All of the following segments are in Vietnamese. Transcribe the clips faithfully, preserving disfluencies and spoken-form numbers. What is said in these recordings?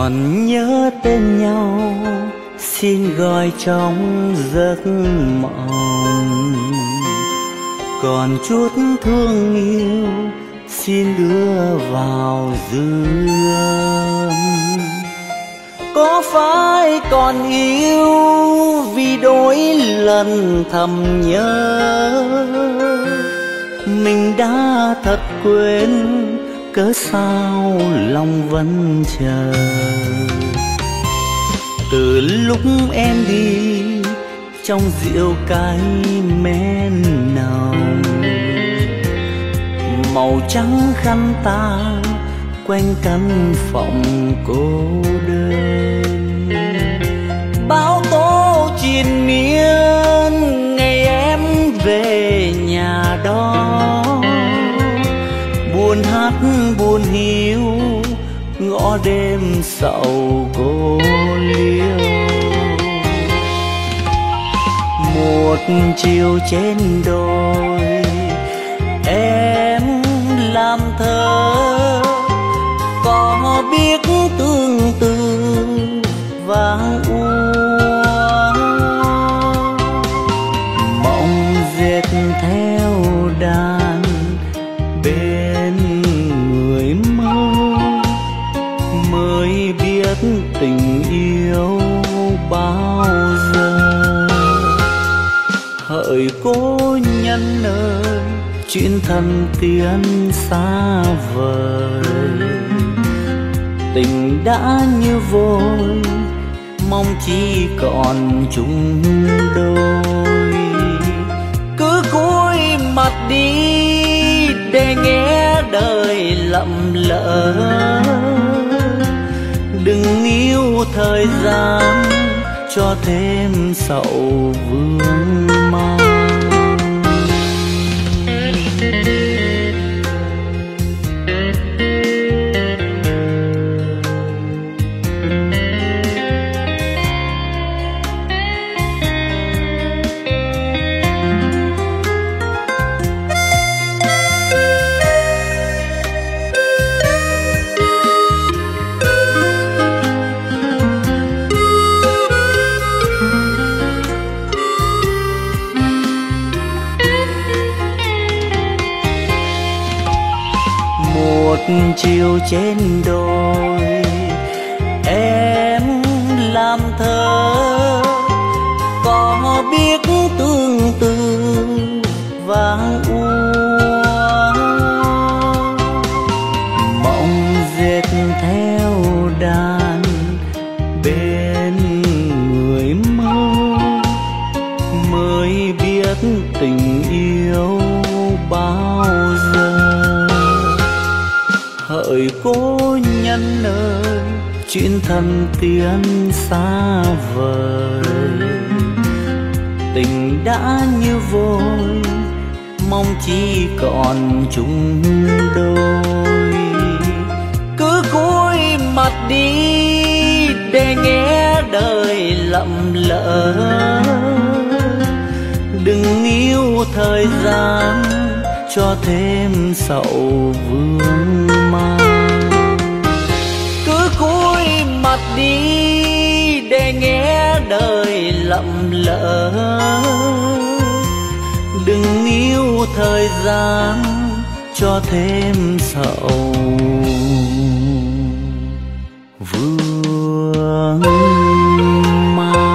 còn nhớ tên nhau, xin gọi trong giấc mộng. Còn chút thương yêu, xin đưa vào dư âm. Có phải còn yêu vì đôi lần thầm nhớ, mình đã thật quên, cớ sao lòng vẫn chờ. Từ lúc em đi, trong rượu cái men nồng, màu trắng khăn ta quanh căn phòng cô đơn. Bão tố triền miên ngày em về nhà đó, buồn hát buồn hiu ngõ đêm sầu cô liêu. Một chiều trên đồi em làm thơ, có biết tương tư vang uống. Mộng dệt theo đàn bên người mơ, mới biết tình yêu bao giờ. Hỡi cô nhân ơi, chuyện thần tiên xa vời, tình đã như vôi, mong chỉ còn chung đôi. Cứ cúi mặt đi để nghe đời lậm lỡ, đừng yêu thời gian cho thêm sầu vương mang. Chiều trên đồi em làm thơ, có biết tương tư vang uống. Mộng dệt theo đàn bên người mơ, mới biết tình yêu bao giờ. Hỡi cô nhân ơi, chuyện thần tiên xa vời, tình đã như vôi, mong chỉ còn chung đôi. Cứ cúi mặt đi để nghe đời lậm lỡ, đừng yêu thời gian cho thêm sầu vương mang. Cứ cúi mặt đi để nghe đời lậm lỡ, đừng yêu thời gian cho thêm sầu vương mang.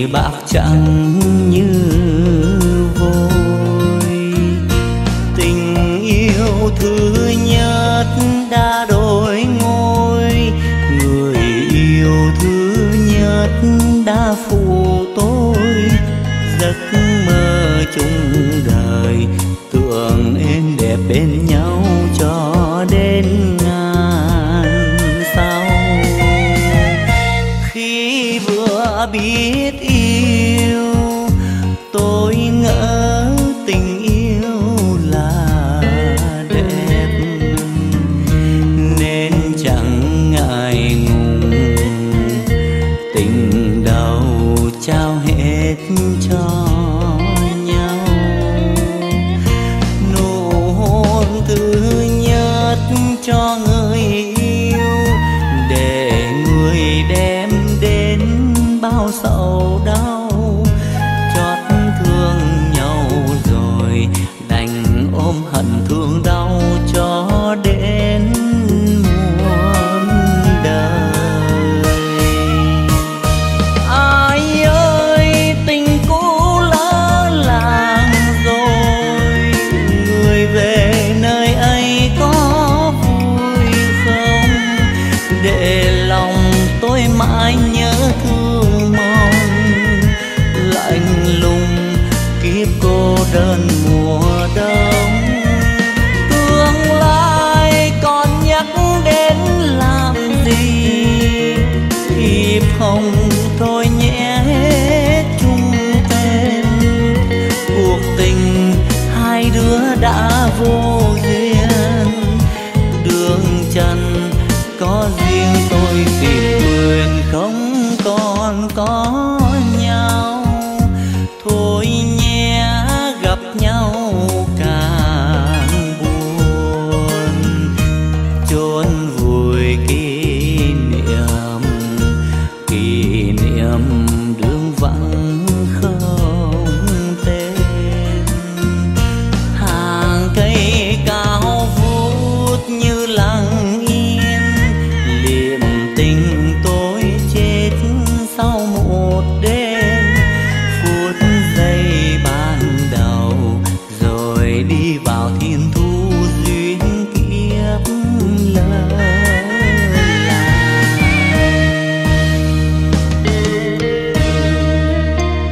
bạc trắng như vôi. Tình yêu thứ nhất đã đổi ngôi, người yêu thứ nhất đã phụ tôi. Giấc mơ chung đời tưởng êm đẹp bên nhau cho đến ngàn sau. Khi vừa biết yêu tôi ngỡ tình yêu là đẹp, nên chẳng ngại ngùng tình đầu trao hết cho nhau. Nụ hôn thứ nhất cho người yêu để người đem đến bao sầu đau. Chót thương nhau rồi đành ôm hận thương đau cho đến muôn đời. Ai ơi tình cũ lỡ làng rồi, người về nơi ấy có vui không? Để lòng tôi mãi nhớ thương mong, lạnh lùng kiếp cô đơn mùa đông. Tương lai còn nhắc đến làm gì, thiệp hồng thôi nhé chung tên. Cuộc tình hai đứa đã vô duyên, đường trần có riêng tôi tìm nguyện không còn có nhau. Thôi nhé gặp nhau càng buồn, chôn vùi kỷ niệm, kỷ niệm đường vắng không tên. Hàng cây cao vút như lặng yên, liệm tình tôi chết sau một đêm. Phút giây ban đầu rồi đi vào thiên thu duyên kiếp lỡ làng.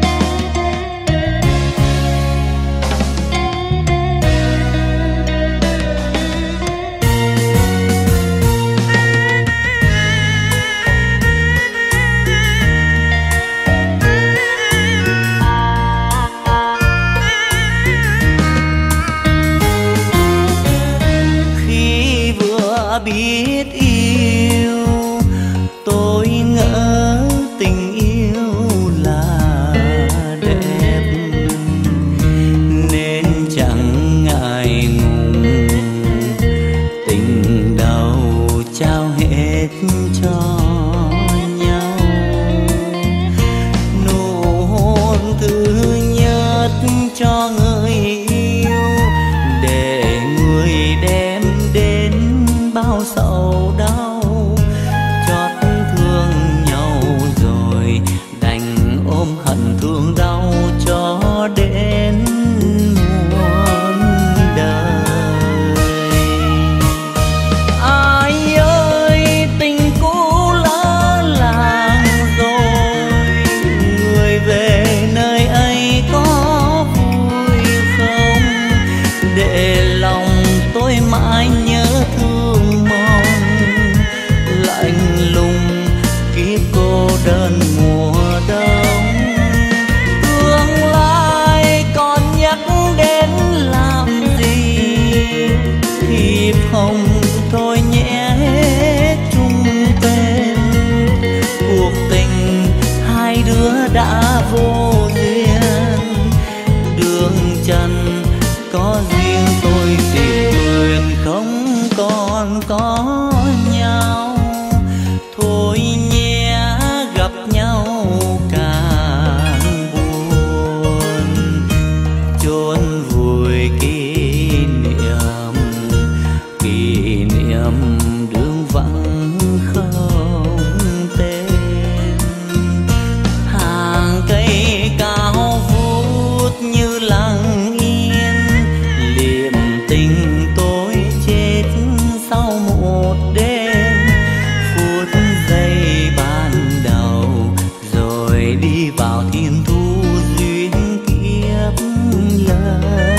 rồi đi vào thiên thu duyên kiếp lỡ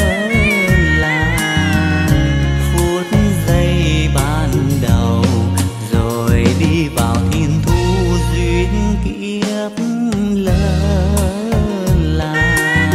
làng. Phút giây ban đầu rồi đi vào thiên thu duyên kiếp lỡ làng.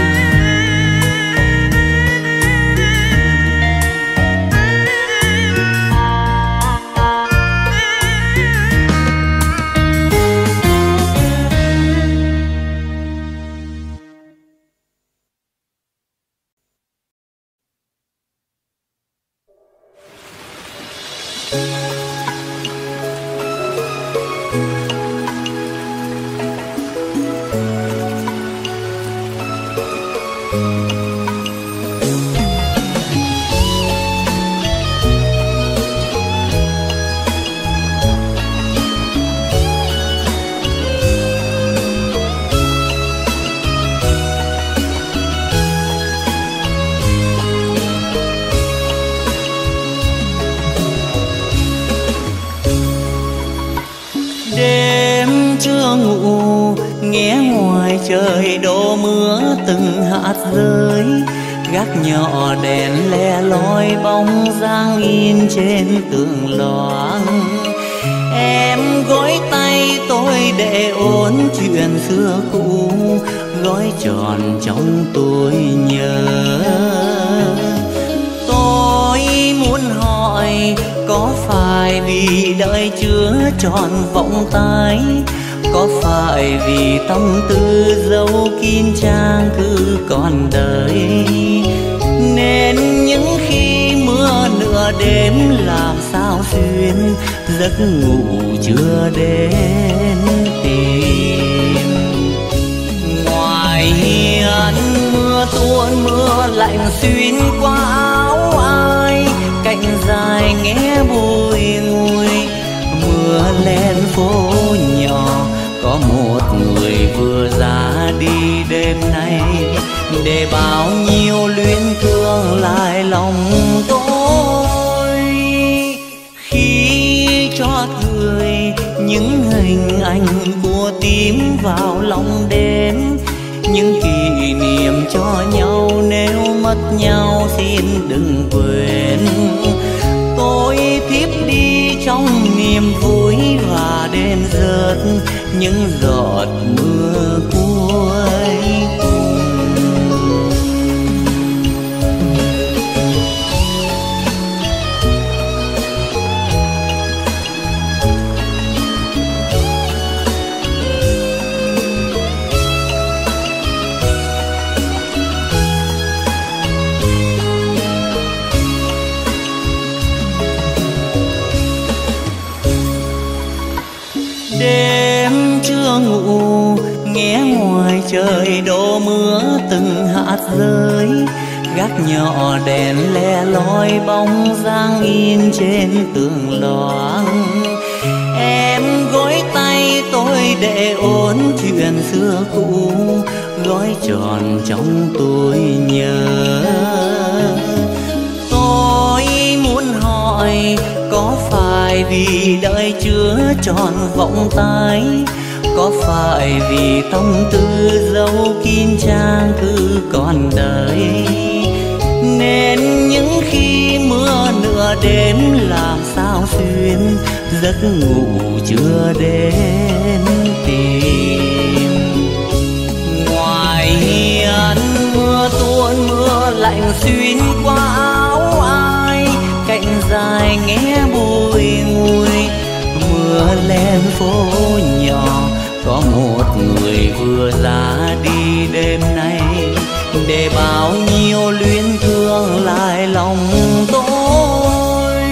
Nghe ngoài trời đổ mưa từng hạt rơi, gác nhỏ đèn le lói bóng dáng in trên tường loáng. Em gối tay tôi để ôn chuyện xưa cũ, gói tròn trong tôi nhớ. Tôi muốn hỏi có phải vì đợi chưa tròn vọng tay, có phải vì tâm tư dấu kín trang cứ còn đời, nên những khi mưa nửa đêm làm sao xuyên giấc ngủ chưa đến tìm. Ngoài hiên mưa tuôn mưa lạnh xuyên qua áo ai, cạnh dài nghe bùi ngùi mưa lên phố nhỏ. Có một người vừa ra đi đêm nay, để bao nhiêu luyến thương lại lòng tôi. Khi cho người những hình ảnh của tím vào lòng đêm, những kỷ niệm cho nhau nếu mất nhau xin đừng quên. Tôi thiếp đi trong niềm vui và đêm rớt những giọt mưa cuối cùng. Đêm chưa ngủ nghe ngoài trời đổ mưa từng hạt rơi, gác nhỏ đèn le lói bóng dáng in trên tường loáng. Em gối tay tôi để ôn chuyện xưa cũ, gói tròn trong tôi nhớ. Tôi muốn hỏi có phải vì đợi chưa tròn vọng tay, có phải vì tâm tư dấu kín trang cứ còn đời, nên những khi mưa nửa đêm làm sao xuyên giấc ngủ chưa đến tìm. Ngoài hiên mưa tuôn mưa lạnh xuyên qua áo ai, cạnh dài nghe bùi ngùi mưa lên phố nhỏ. Có một người vừa ra đi đêm nay, để bao nhiêu luyến thương lại lòng tôi.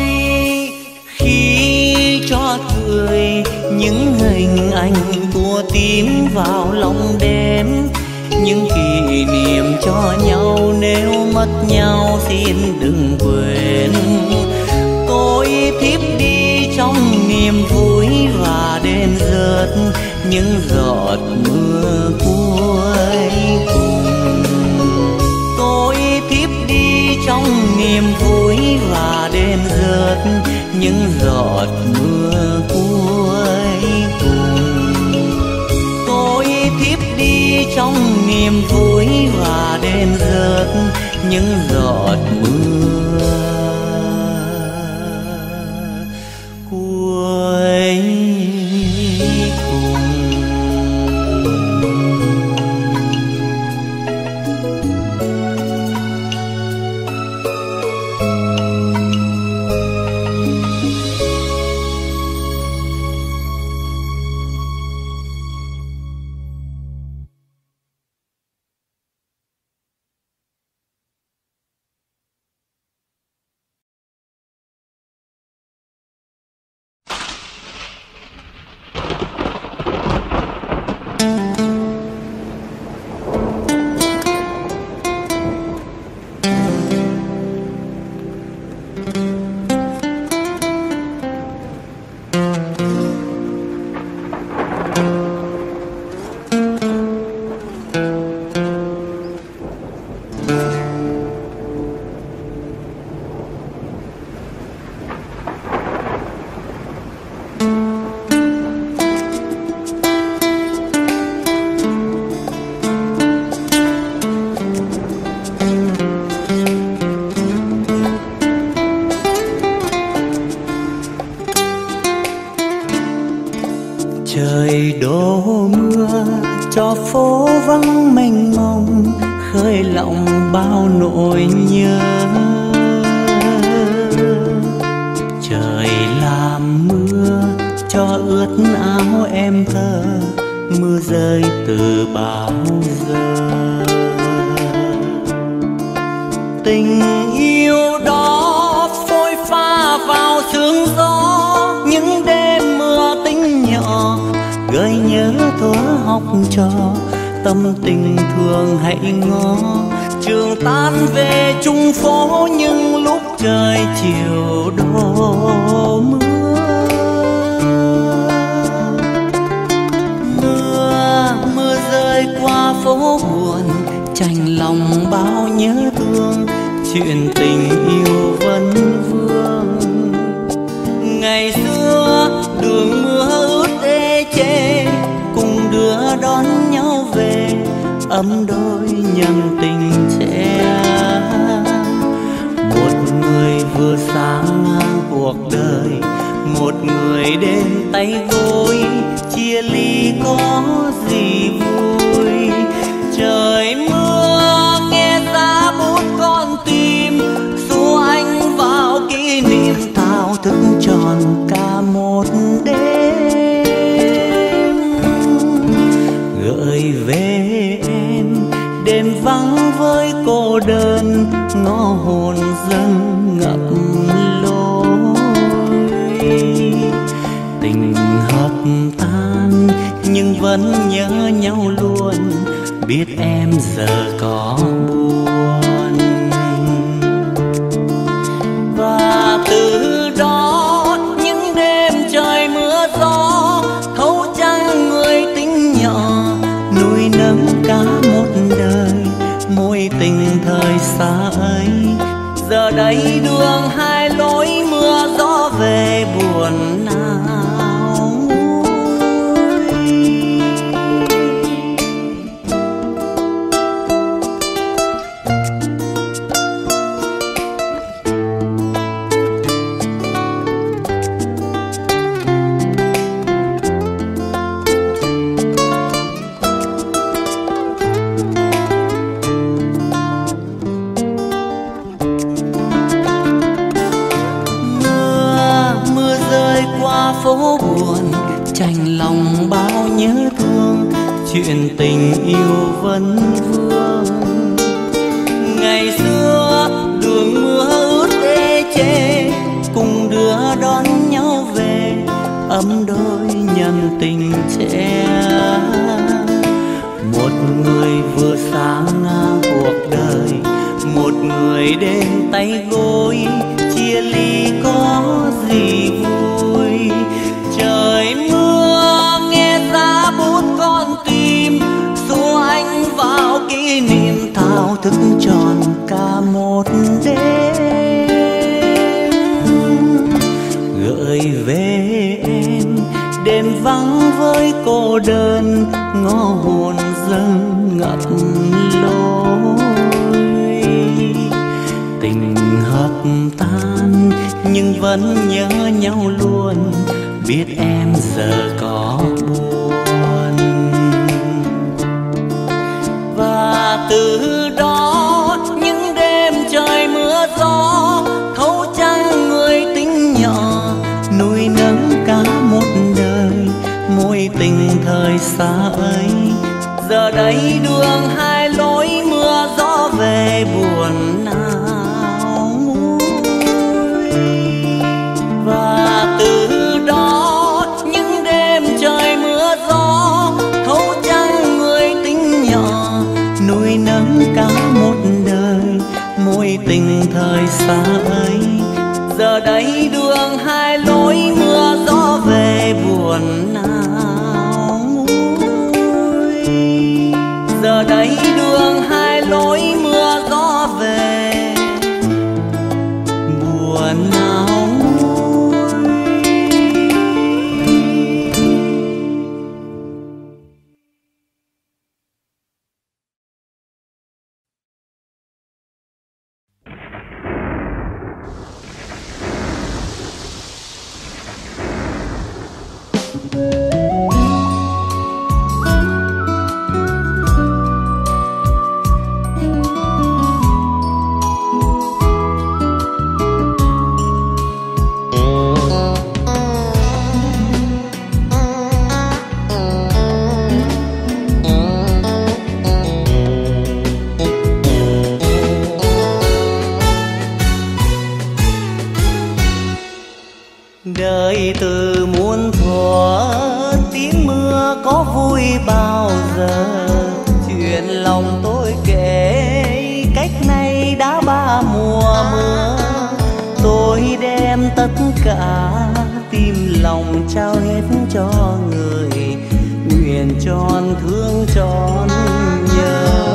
Khi cho người những hình ảnh của tím vào lòng đêm, những kỷ niệm cho nhau nếu mất nhau xin đừng quên. Tôi thiếp đi trong niềm vui và đêm rớt những giọt mưa cuối cùng. Tôi thiếp đi trong niềm vui và đêm rớt những giọt mưa cuối cùng. Tôi thiếp trong niềm vui và đêm rớt những giọt mưa cuối cùng. Trời đổ mưa cho phố vắng mênh mông, khơi lòng bao nỗi nhớ. Trời làm mưa cho ướt áo em thơ, mưa rơi từ bao giờ. Tình yêu đó phôi pha vào sương gió, những đêm mưa tinh nhỏ gợi nhớ thuở học trò. Tâm tình thường hãy ngó trường tan về chung phố, nhưng lúc trời chiều đổ mưa. Mưa mưa rơi qua phố buồn, chạnh lòng bao nhớ thương, chuyện tình yêu vẫn vương. Ngày xưa đường mưa ướt ê chê, cùng đưa đón nhau về, ấm đôi nhân tình trẻ. Một người vừa sáng ngang cuộc đời, một người đến tay gối, chia ly có gì vui. Trời mưa nghe giá bút con tim, xua anh vào kỷ niệm thao thức tròn cả một đêm. Gợi về em đêm vắng với cô đơn, ngõ hồn dâng ngập lối. Tình hợp tan nhưng vẫn nhớ nhau luôn, biết em giờ có buồn. Và từ đó những đêm trời mưa gió, thấu trăng người tính nhỏ, nuôi nấng cả một đời mối tình thời xa ấy. Giờ đây đường hai lối, mưa gió về buồn nào nguôi. Phố buồn chạnh lòng bao nhớ thương, chuyện tình yêu vẫn vương. Ngày xưa đường mưa ướt ê chê, cùng đưa đón nhau về, ấm đôi nhân tình trẻ. Một người vừa sáng ngang cuộc đời, một người đến tay gối, chia ly có gì vui. Trời mưa nghe giá bút con tim, xua anh vào kỷ niệm thao thức tròn cả một đêm. Gợi về em đêm vắng với cô đơn, ngõ hồn dâng vẫn nhớ nhau luôn, biết em giờ có buồn. Và từ đó những đêm trời mưa gió, thấu trăng người tính nhỏ, nuôi nấng cả một đời mối tình thời xa ấy. Giờ đây đường hai lối, mưa gió về buồn nào nguôi. Và từ đó những đêm trời mưa gió, thấu trăng người tính nhỏ, nuôi nấng cả một đời mối tình thời xa ấy. Giờ đây đường hai lối, mưa gió về buồn nào nguôi. Giờ đây đường hai lối, mưa gió về buồn nào nguôi. Đời từ muôn thuở, tiếng mưa có vui bao giờ. Chuyện lòng tôi kể, cách nay đã ba mùa mưa. Tôi đem tất cả tim lòng trao hết cho người, nguyện tròn thương tròn nhớ.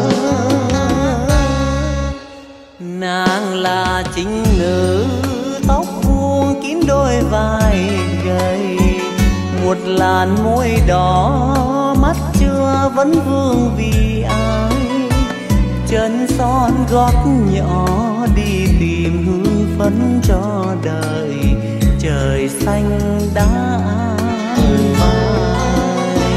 Nàng là chính nữ, tóc buông kín đôi vai gầy, một làn môi đỏ, mắt chưa vẫn vương vì ai. Chân son gót nhỏ đi tìm hương phấn cho đời, trời xanh đã phai.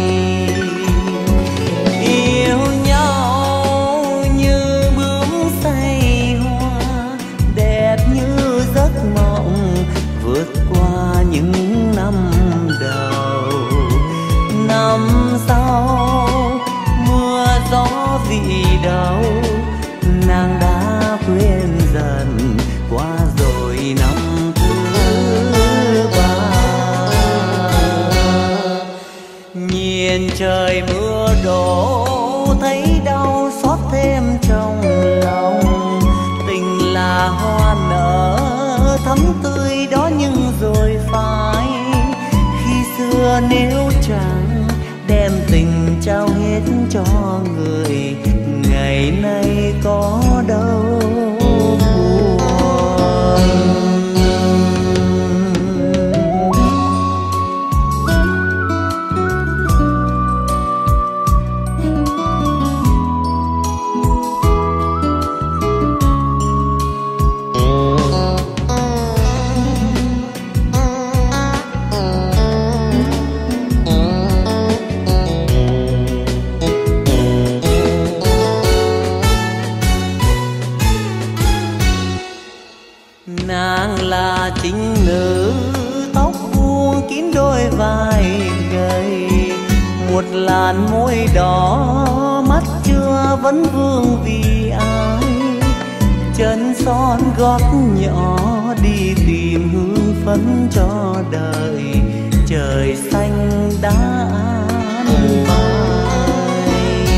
Yêu nhau như bướm say hoa, đẹp như giấc mộng vượt qua những năm đầu. Năm sau mưa gió vì đâu, nàng đã quên dần qua rồi năm thứ ba. Nhìn trời mưa đổ, thấy đau xót thêm trong lòng. Tình là hoa nở thắm tươi đó nhưng rồi phai. Khi xưa nếu chẳng đem tình trao hết cho người, ngày nay có đâu buồn. Nàng là chính nữ, tóc buông kín đôi vai gầy, một làn môi đỏ, mắt chưa vẫn vương vì ai. Chân son gót nhỏ đi tìm hương phấn cho đời, trời xanh đã phai.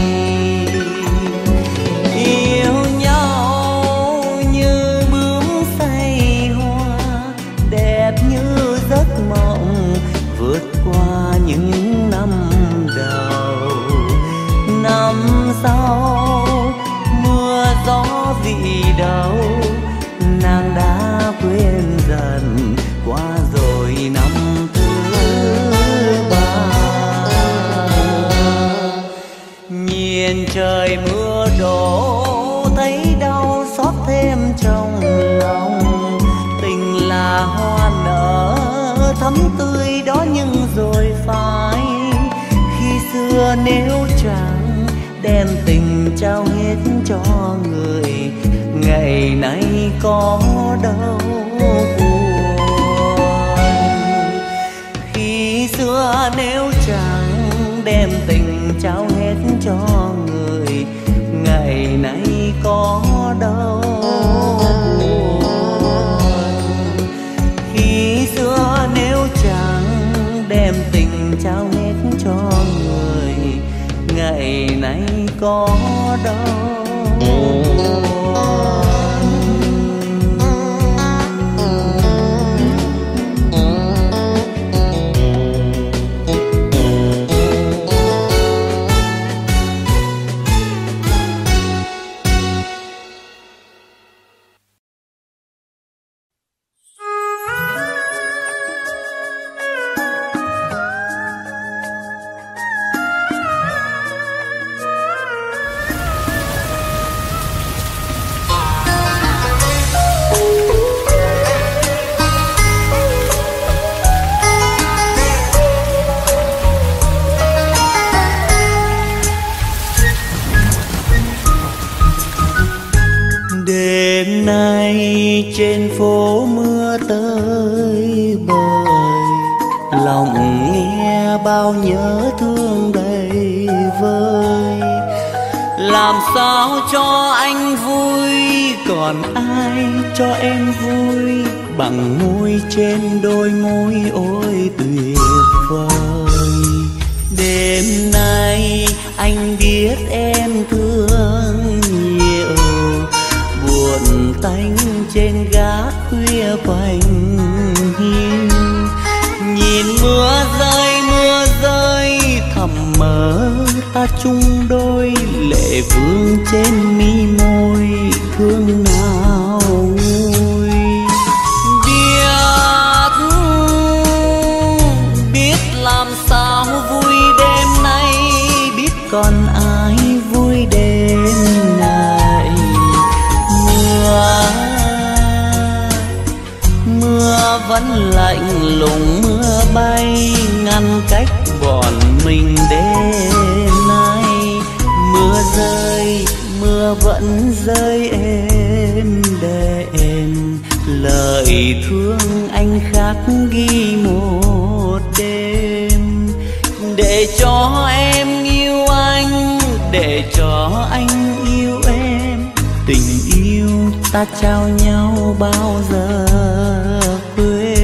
Yêu nhau như bướm say hoa, đẹp như giấc mộng vượt qua những năm đầu. Năm sau mưa gió vì đâu, nàng đã quên dần qua rồi năm thứ ba. Nhìn trời mưa đổ, thấy đau xót thêm trong lòng. Tình là thắm tươi đó nhưng rồi phai. Khi xưa nếu chẳng đem tình trao hết cho người, ngày nay có đâu buồn. Khi xưa nếu chẳng đem tình trao hết cho người, ngày nay có đâu buồn. Khi xưa nếu chẳng đem tình trao hết cho người, ngày nay có đâu buồn. Đêm nay trên phố mưa tới bời, lòng nghe bao nhớ thương đầy vơi. Làm sao cho anh vui, còn ai cho em vui bằng môi trên đôi môi ôi tuyệt vời. Đêm nay anh biết em thương nhiều, buồn tanh trên gác khuya quạnh hiu. Nhìn mưa rơi mưa rơi thầm mơ ta chung đôi, lệ vương trên mi môi thương nào nguôi. Biết biết làm sao vui đêm nay, biết còn ai vui đêm này. Mưa mưa vẫn lạnh lùng, mưa bay ngăn cách bọn mình đêm nay. Mưa rơi mưa vẫn rơi êm đềm, lời thương anh khắc ghi một đêm. Để cho em yêu anh, để cho anh yêu em, tình yêu ta trao nhau bao giờ quên.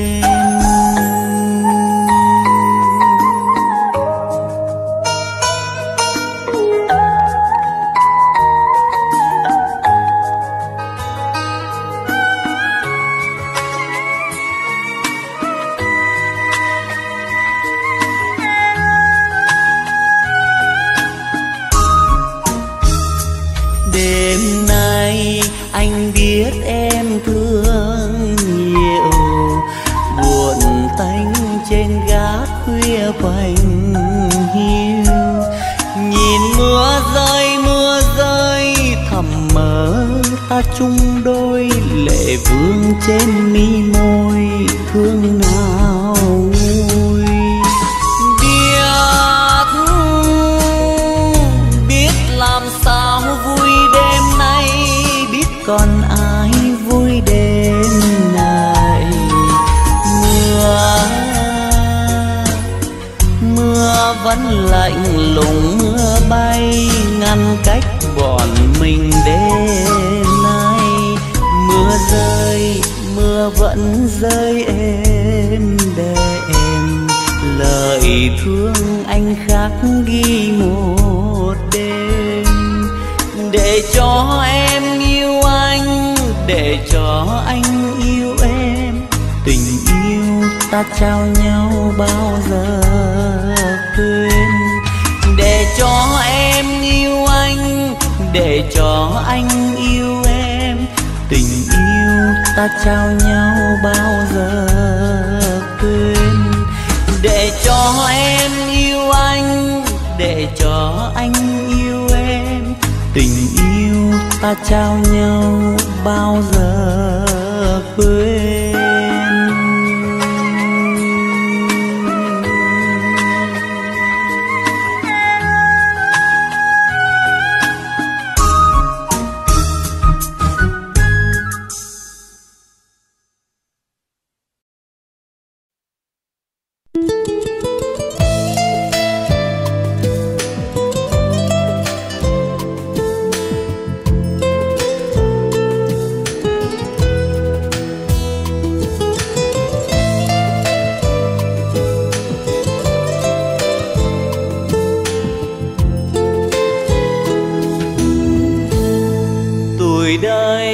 Đêm nay anh biết em thương nhiều, buồn tanh trên gác khuya quạnh hiu. Nhìn mưa rơi mưa rơi thầm mơ ta chung đôi, lệ vương trên mi môi thương nào nguôi. Biết biết làm sao vui đêm nay, biết còn ai vui đêm này. Mưa mưa vẫn lạnh lùng, mưa bay ngăn cách bọn mình đêm nay. Mưa rơi mưa vẫn rơi êm đềm, lời thương anh khắc ghi một đêm. Để cho em yêu anh, để cho anh yêu em, tình yêu ta trao nhau bao giờ quên. Để cho em yêu anh, để cho anh yêu em, tình yêu ta trao nhau bao giờ quên. Để cho em yêu anh, để cho anh yêu em, tình yêu ta trao nhau bao giờ quên.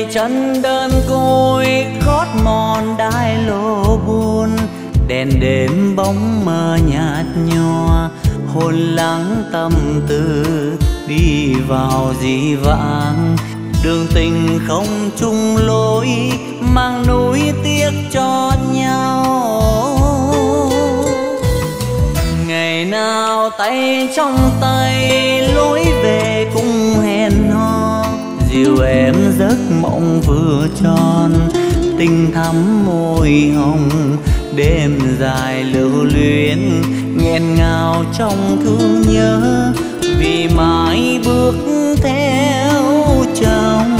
chân đơn côi gót mòn đai lô buồn, đèn đêm bóng mờ nhạt nhòa, hồn lắng tâm tư đi vào dĩ vãng. Đường tình không chung lối, mang núi tiếc cho nhau. Ngày nào tay trong tay lối về cùng hẹn hò, dìu em giấc mộng vừa tròn, tình thắm môi hồng. Đêm dài lưu luyến nghẹn ngào trong thương nhớ, vì mãi bước theo chồng.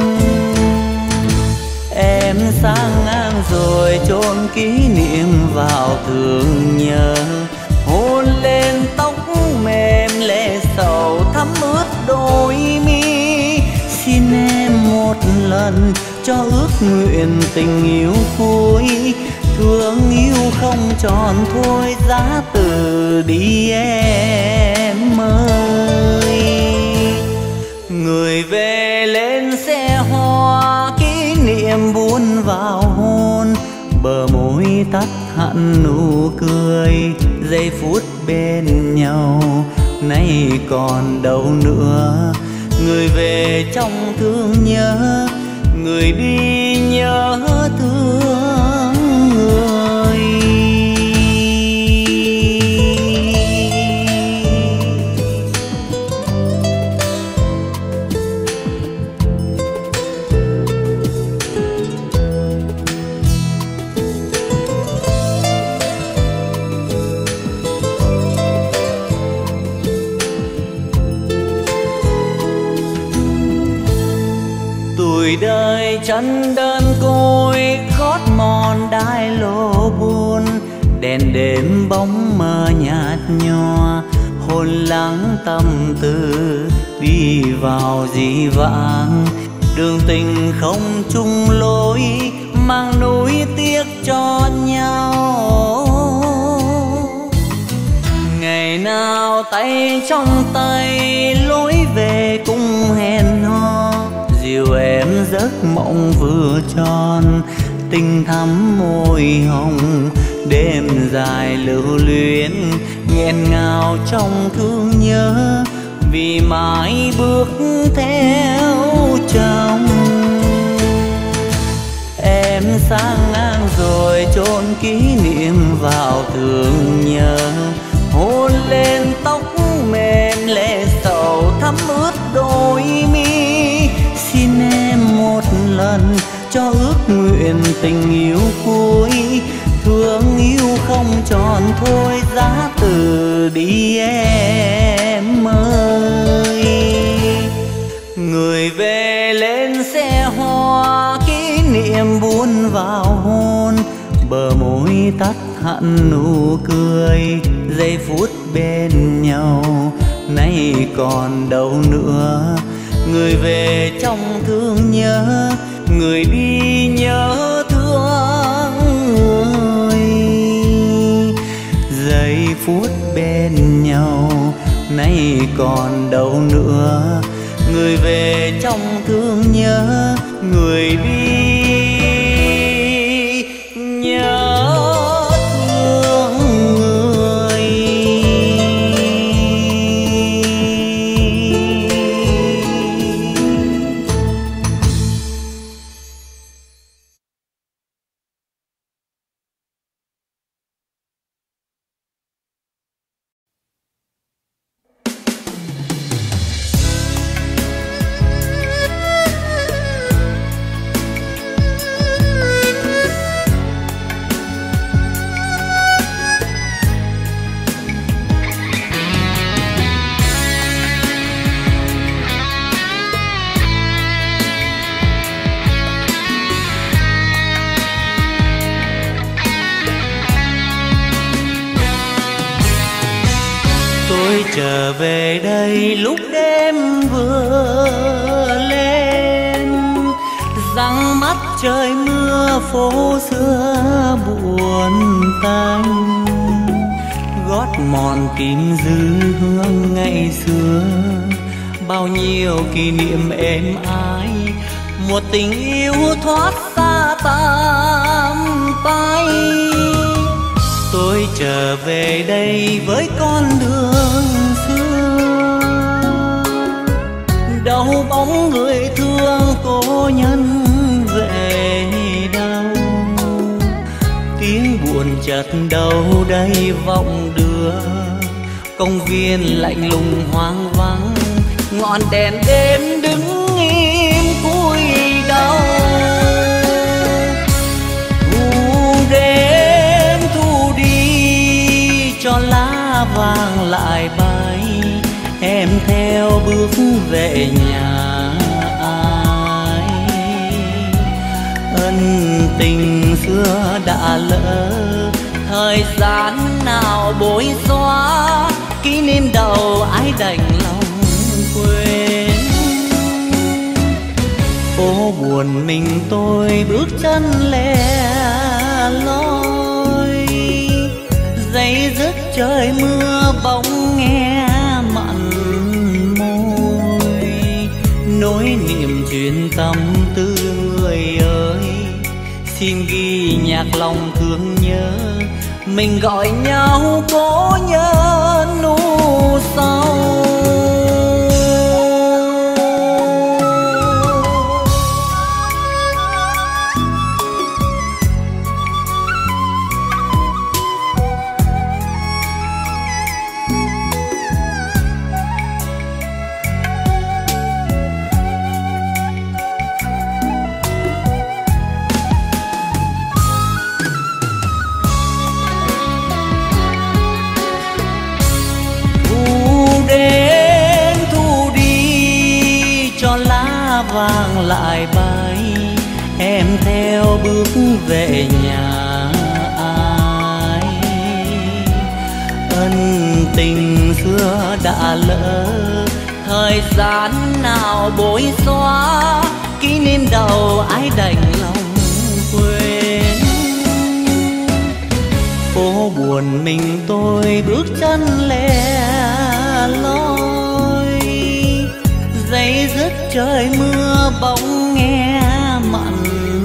Em sang ngang rồi chôn kỷ niệm vào thương nhớ, hôn lên tóc mềm lệ sầu thắm ướt đôi mi. Xin em một lần cho ước nguyện tình yêu cuối, thương yêu không tròn thôi giá từ đi em ơi. Người về lên xe hoa, kỷ niệm buồn vào hôn, bờ môi tắt hẳn nụ cười, giây phút bên nhau nay còn đâu nữa. Người về trong thương nhớ, người đi nhớ thương người. Tuổi đời chân đơn côi gót mòn đai lô buồn, đèn đêm bóng mờ nhạt nhòa, hồn lắng tâm tư đi vào dĩ vãng. Đường tình không chung lối, mang núi tiếc cho nhau. Ngày nào tay trong tay lối về cùng hẹn hò, dìu em giấc mộng vừa tròn, tình thắm môi hồng. Đêm dài lưu luyến nghẹn ngào trong thương nhớ, vì mãi bước theo chồng. Em sang ngang rồi chôn kỷ niệm vào thương nhớ, hôn lên tóc mềm lệ sầu thắm ướt đôi mi. Xin em một lần cho ước nguyện tình yêu cuối, thương yêu không tròn thôi giá từ đi em ơi. Người về lên xe hoa, kỷ niệm buồn vào hôn, bờ môi tắt hẳn nụ cười, giây phút bên nhau nay còn đâu nữa. Người về trong thương nhớ, người đi nhớ thương người. Giây phút bên nhau nay còn đâu nữa. Người về trong thương nhớ, người đi nhớ thương người. Trở về đây lúc đêm vừa lên, răng mắt trời mưa phố xưa buồn tanh. Gót mòn tìm dư hương ngày xưa, bao nhiêu kỷ niệm êm ái. một tình yêu thoát xa tạm tay. Tôi trở về đây với con đường xưa, đâu bóng người thương cô nhân về đâu. Tiếng buồn chợt đâu đây vọng đưa, công viên lạnh lùng hoang vắng, ngọn đèn đêm đứng im cúi đầu. Thu đến thu đi cho lá vàng lại bay, em theo bước về nhà ai. Ân tình xưa đã lỡ, thời gian nào bối xóa, kỷ niệm đầu ai đành lòng quên. Phố buồn mình tôi bước chân lẻ loi, giây dứt trời mưa bóng nghe mặn môi. Nỗi niềm chuyện tâm tư người ơi, xin ghi nhạc lòng thương nhớ, mình gọi nhau cố nhớ nu sâu. Vang lại bay, em theo bước về nhà ai. Ân tình xưa đã lỡ, thời gian nào bối xóa, kỷ niệm đầu ai đành lòng quên. Phố buồn mình tôi bước chân lẻ loi, giây dứt trời mưa bóng nghe mặn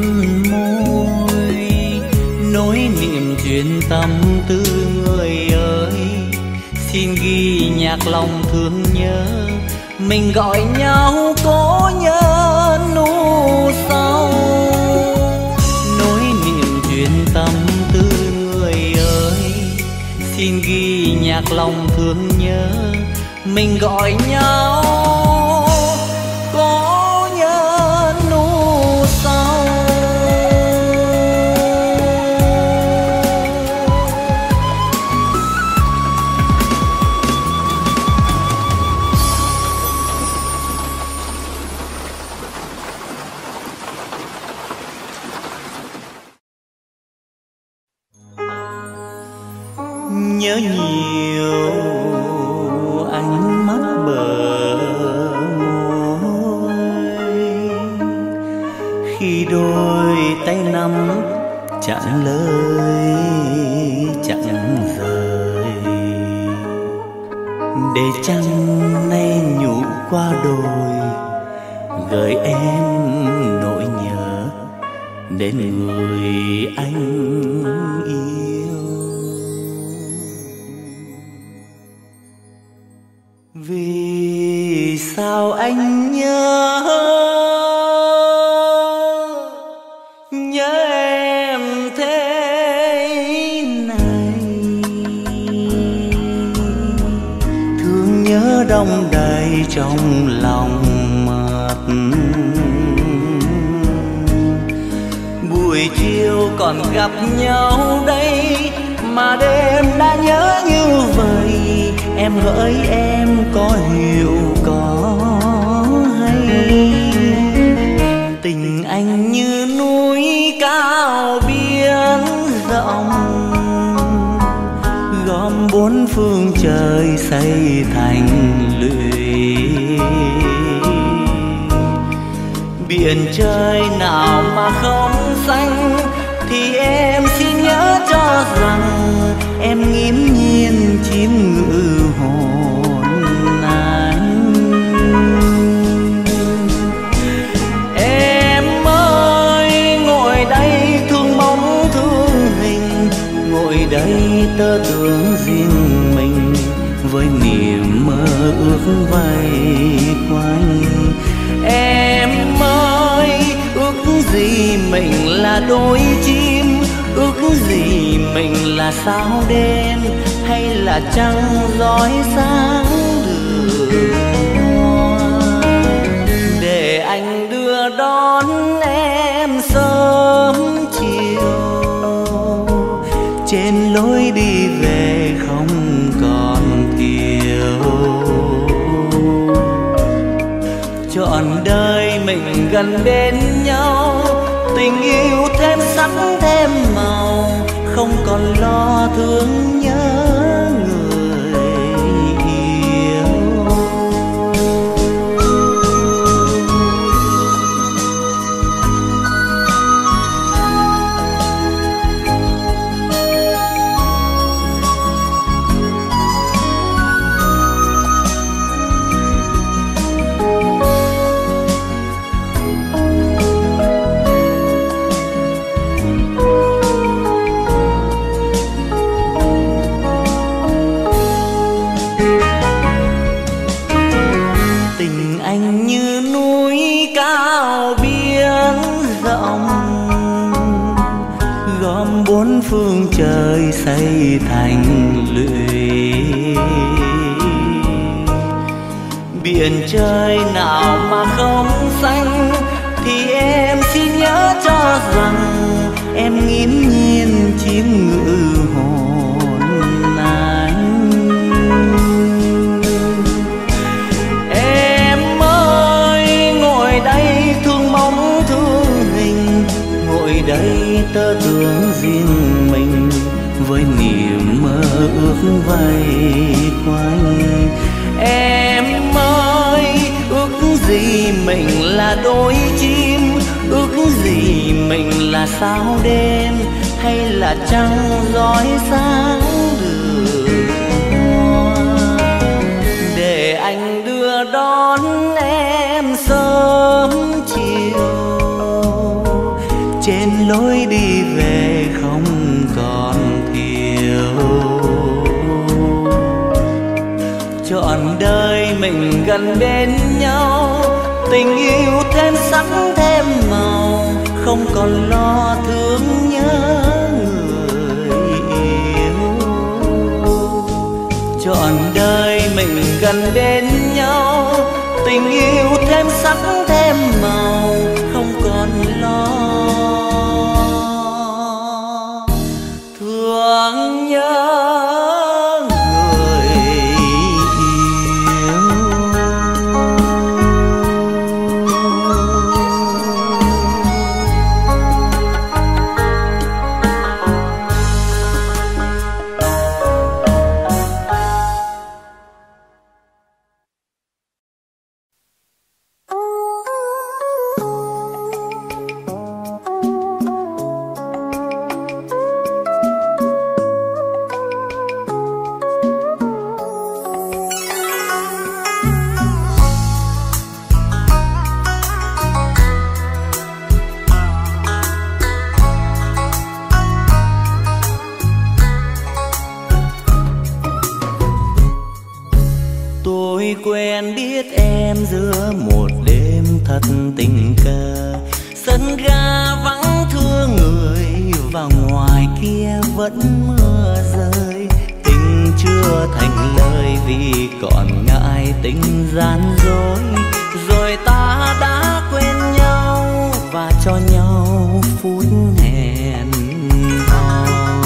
môi. Nỗi niềm chuyện tâm tư người ơi, xin ghi nhạc lòng thương nhớ, mình gọi nhau cố nhớ nu sâu. Nỗi niềm chuyện tâm tư người ơi, xin ghi nhạc lòng thương nhớ, mình gọi nhau có nhớ nu sâu. Nhớ nhiều ánh mắt bờ môi, khi đôi tay nắm chẳng lời chẳng rời. Để trăng nay nhủ qua đồi, gợi em nỗi nhớ đến người anh yêu. Vì sao anh nhớ nhớ em thế này, thương nhớ đong đầy trong lòng mệt. Buổi chiều còn gặp nhau đây mà đêm đã nhớ như vậy. Em hỡi em có hiểu có hay, tình anh như núi cao biển rộng, gom bốn phương trời xây thành lũy. Biển trời nào mà không xanh, thì em xin nhớ cho rằng em nghiễm nhiên chiếm ngự hồn anh. Em vây quanh. Em ơi, ước gì mình là đôi chim, ước gì mình là sao đêm, hay là trăng rọi sáng đường hoa, để anh đưa đón em sớm chiều trên lối đi về không còn thiếu. Trọn đời mình gần bên nhau, tình yêu thêm sắc thêm màu, không còn lo thương nhớ người yêu. Phương trời xây thành lũy, biển trời nào mà không xanh, thì em xin nhớ cho rằng em nghiễm nhiên chiếm ngự hồn anh. Em ơi, ngồi đây thương mong thương hình, ngồi đây tơ tưởng riêng mình, với niềm mơ ước vây quanh. Em ơi, ước gì mình là đôi chim, ước gì mình là sao đêm, hay là trăng rọi sáng đường hoa, để anh đưa đón em sớm chiều trên lối đi về không còn thiếu. Trọn đời mình gần bên nhau, tình yêu thêm sắc thêm màu, không còn lo thương nhớ người yêu. Trọn đời mình gần bên nhau, tình yêu thêm sắc thêm màu, không còn lo thương nhớ người yêu. Quen biết em giữa một đêm thật tình cờ, sân ga vắng thưa người, và ngoài kia vẫn mưa rơi. Tình chưa thành lời vì còn ngại tình gian dối, rồi ta đã quên nhau và cho nhau phút hẹn hò.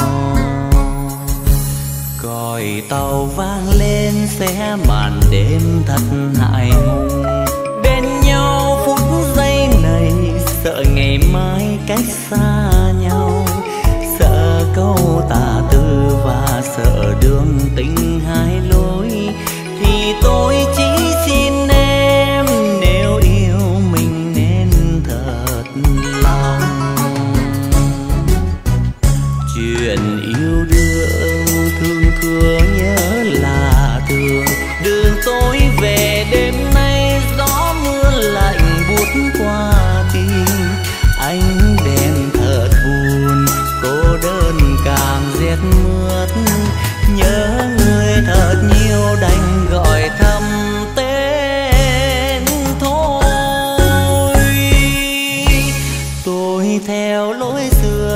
Còi tàu vang lên xé màn đêm thật hại hùng, bên nhau phút giây này sợ ngày mai cách xa nhau, sợ câu tà tư và sợ đường tình hai lối. Thì tôi chỉ xin em nếu yêu mình nên thật lòng. Chuyện yêu đương thương thương nhớ là thường, đường tôi về đêm nay gió mưa lạnh buốt qua tim. Ánh đèn thật buồn, cô đơn càng rét mướt, nhớ người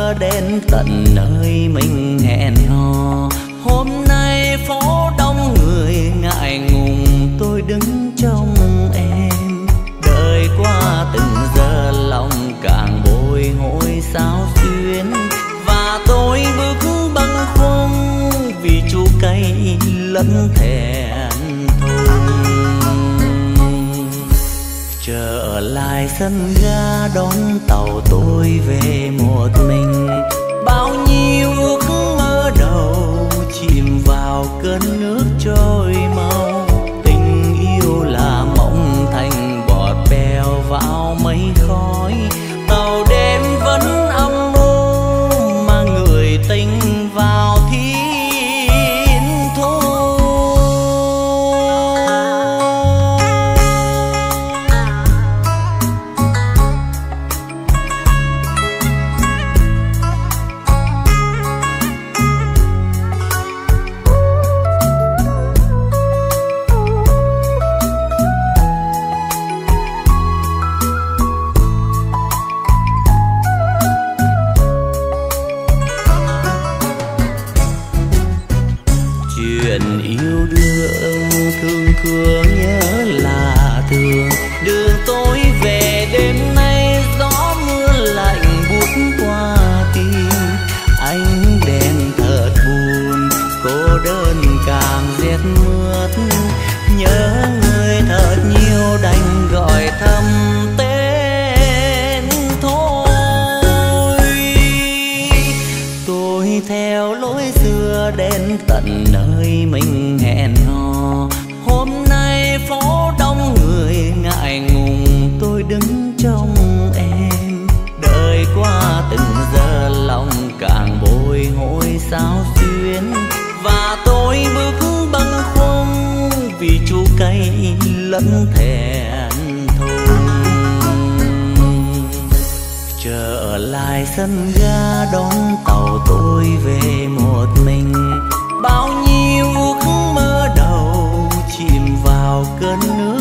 xưa đến tận nơi mình hẹn hò. Hôm nay phố đông người ngại ngùng, tôi đứng trong em. Đời qua từng giờ lòng càng bồi hồi sao xuyến, và tôi bước bâng khuâng vì chua cay lẫn thẹn thùng. Trở lại sân ga đón tàu tôi về một mình, bao nhiêu ước mơ đầu chìm vào cơn nước trôi mau. Tình yêu là mộng thành bọt bèo vào mây khói, tàu đêm vẫn âm mưu mà người tình vào thiên thu. Chuyện yêu đương thương thương nhớ là thường, đường tôi về đêm nay gió mưa lạnh buốt qua tim. Ánh đèn thật buồn, cô đơn càng rét mướt, nhớ người thật nhiều đành gọi thầm tên thôi. Tôi theo lối xưa đến tận nơi mình hẹn hò. Hôm nay phố đông người ngại ngùng, tôi đứng trong em. Đời qua từng giờ lòng càng bồi hồi sao xuyến, và tôi bước bâng khuâng vì chua cay lẫn thẹn thùng. Trở lại sân ga đón tàu tôi về một mình, bao nhiêu ước mơ đầu chìm vào cơn nước